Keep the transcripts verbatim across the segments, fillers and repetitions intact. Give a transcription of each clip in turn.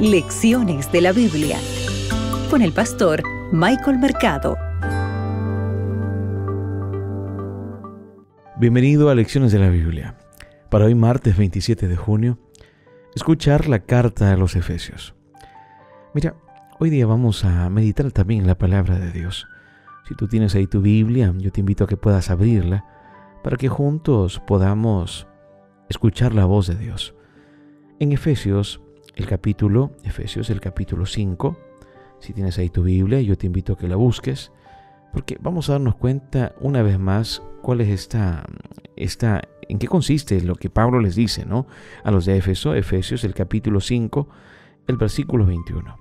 Lecciones de la Biblia con el pastor Michael Mercado. Bienvenido a Lecciones de la Biblia. Para hoy, martes veintisiete de junio, escuchar la carta a los Efesios. Mira, hoy día vamos a meditar también en la palabra de Dios. Si tú tienes ahí tu Biblia, yo te invito a que puedas abrirla para que juntos podamos escuchar la voz de Dios. En Efesios, el capítulo, Efesios, el capítulo cinco, si tienes ahí tu Biblia, yo te invito a que la busques, porque vamos a darnos cuenta una vez más cuál es esta, esta, en qué consiste lo que Pablo les dice, ¿no? A los de Éfeso, Efesios, el capítulo cinco, el versículo veintiuno.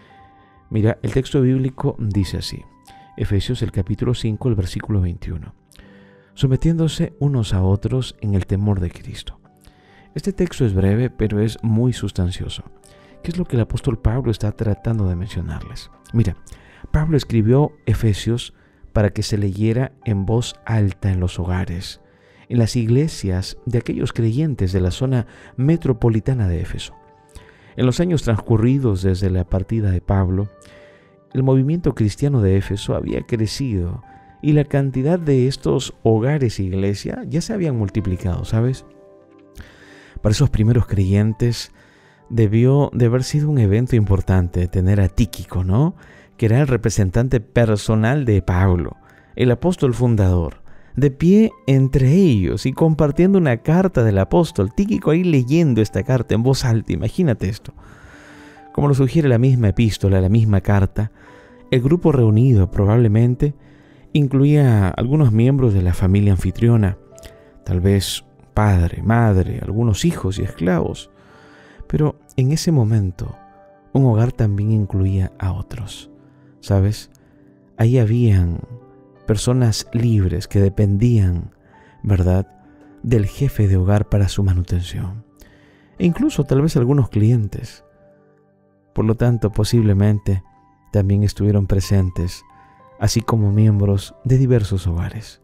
Mira, el texto bíblico dice así, Efesios, el capítulo cinco, el versículo veintiuno. Sometiéndose unos a otros en el temor de Cristo. Este texto es breve, pero es muy sustancioso. ¿Qué es lo que el apóstol Pablo está tratando de mencionarles? Mira, Pablo escribió Efesios para que se leyera en voz alta en los hogares, en las iglesias de aquellos creyentes de la zona metropolitana de Éfeso. En los años transcurridos desde la partida de Pablo, el movimiento cristiano de Éfeso había crecido y la cantidad de estos hogares e iglesia ya se habían multiplicado, ¿sabes? Para esos primeros creyentes debió de haber sido un evento importante tener a Tíquico, ¿no? Que era el representante personal de Pablo, el apóstol fundador, de pie entre ellos y compartiendo una carta del apóstol. Tíquico ahí leyendo esta carta en voz alta, imagínate esto. Como lo sugiere la misma epístola, la misma carta, el grupo reunido probablemente incluía a algunos miembros de la familia anfitriona, tal vez padre, madre, algunos hijos y esclavos. Pero en ese momento, un hogar también incluía a otros. ¿Sabes? Ahí habían personas libres que dependían, ¿verdad?, del jefe de hogar para su manutención. E incluso tal vez algunos clientes. Por lo tanto, posiblemente también estuvieron presentes, así como miembros de diversos hogares.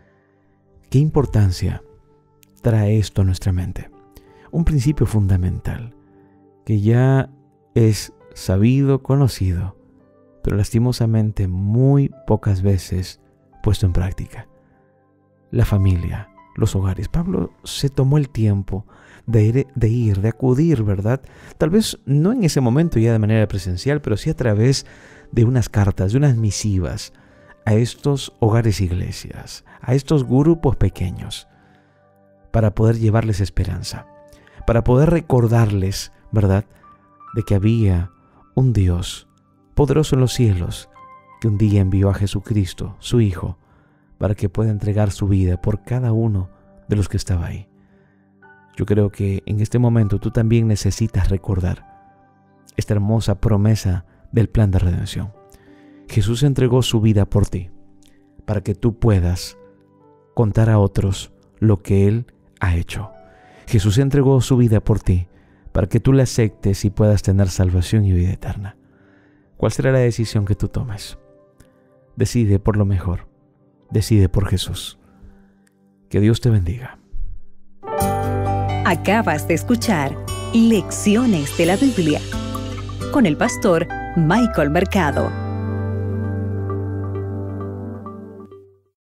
¿Qué importancia trae esto a nuestra mente? Un principio fundamental que ya es sabido, conocido, pero lastimosamente muy pocas veces puesto en práctica. La familia, los hogares. Pablo se tomó el tiempo de ir, de ir, de acudir, ¿verdad? Tal vez no en ese momento ya de manera presencial, pero sí a través de unas cartas, de unas misivas a estos hogares e iglesias, a estos grupos pequeños, para poder llevarles esperanza, para poder recordarles, ¿verdad?, de que había un Dios poderoso en los cielos que un día envió a Jesucristo, su Hijo, para que pueda entregar su vida por cada uno de los que estaba ahí. Yo creo que en este momento tú también necesitas recordar esta hermosa promesa del plan de redención. Jesús entregó su vida por ti, para que tú puedas contar a otros lo que Él ha hecho. Jesús entregó su vida por ti, para que tú la aceptes y puedas tener salvación y vida eterna. ¿Cuál será la decisión que tú tomes? Decide por lo mejor. Decide por Jesús. Que Dios te bendiga. Acabas de escuchar Lecciones de la Biblia con el pastor Michael Mercado.